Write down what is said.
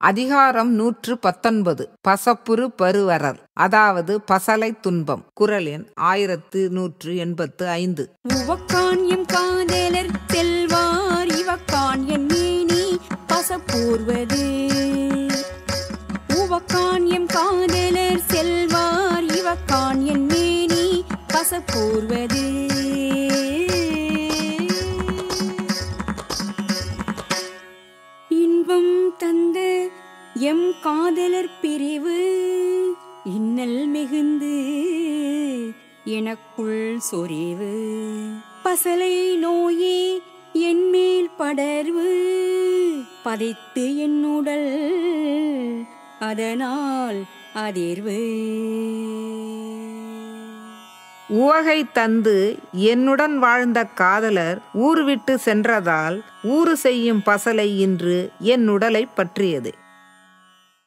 அதிகாரம் 119 பசப்புறு பருவரல், அதாவது பசலை துன்பம். குறள் எண் 1185. உவக்கான் எம் காதலர் செல்வார் இவக்கான் என் மேனி பசப்பூர்வது. உவக்கான் எம் காதலர் செல்வார் இவக்கான் என் மேனி பசப்பூர்வது. இன்பம் தந்த எம் காதலர் பிரிவு இன்னல் மிகுந்து எனக்குள் சொரிவு. பசலை நோயே என்மேல் படர்வு பதைத்து என்னுடல் அதனால் அதிர்வு. உவகை தந்து என்னுடன் வாழ்ந்த காதலர் ஊர் விட்டு சென்றதால் ஊறு செய்யும் பசலை இன்று என் உடலை பற்றியது.